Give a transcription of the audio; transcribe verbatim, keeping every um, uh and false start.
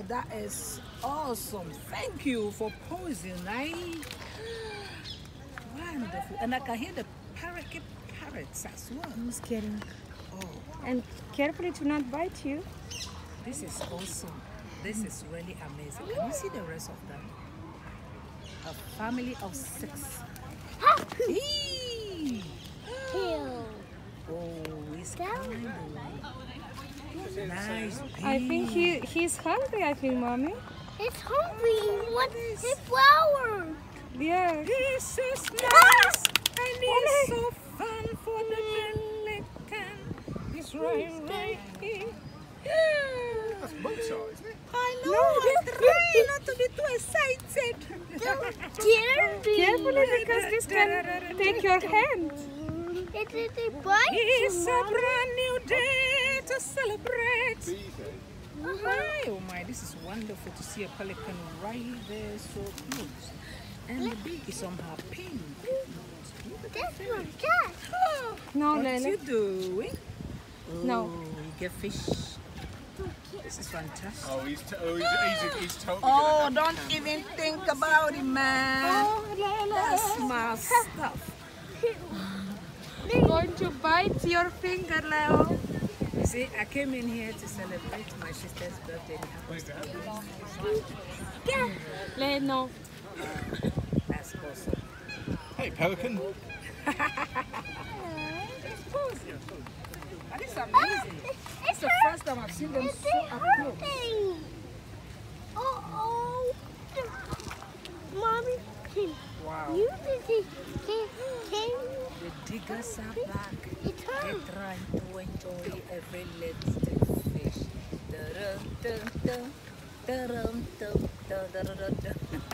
that is awesome. Thank you for posing. I wonderful. And I can hear the parakeet parrots as well. Who's kidding? Oh, And carefully to not bite you. this is awesome. This is really amazing. Can you see the rest of them? A family of six. Eee! Oh, it's kind of nice. I think he he's hungry, I think, Mommy. It's hungry. What is flower? Yeah. This is nice and it's so fun for the pelican. It's right, right here. That's Mozart, isn't it? I know. I try not to be too excited. Carefully because this can take your hand. It is a bite. It's a brand new day to celebrate. Bees, eh? Hi, oh my, this is wonderful to see a pelican right there so close. And the bee is somehow pink. That's my cat. Oh, No, what Lele. you doing? No. Oh, you get fish. This is fantastic. Oh, he's, t oh, he's, he's, he's totally Oh, gonna don't even think about it, man. Oh, Lele. That's my stuff. Going to bite your finger, Leo. You see, I came in here to celebrate my sister's birthday. It happens to be Leo, no. That's awesome. Hey, pelican. And it's amazing. It's the first time I've seen them so up close. Oh, oh. Mommy, can Wow. you can, can, can The diggers are back. it's They're her. trying to enjoy every little fish. Da-dum, dum, dum, da-dum, dum, da-da-da-da-da.